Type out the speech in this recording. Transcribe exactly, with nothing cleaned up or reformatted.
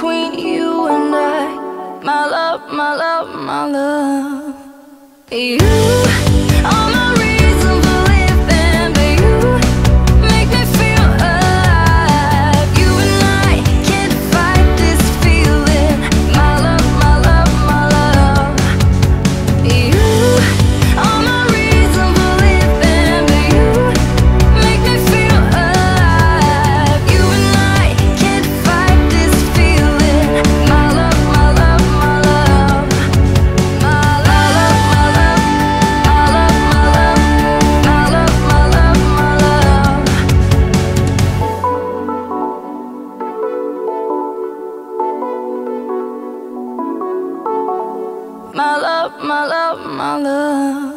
between you and I. My love, my love, my love. You are my reason for living, but you make me feel alive. You and I can't fight this feeling. My love, my love, my love. You are my reason for living, but you make me feel alive. You and I can't fight this feeling. My love, my love, my love. My love, my love, my love, my love, my love, my love, my love. My love, my love, my love.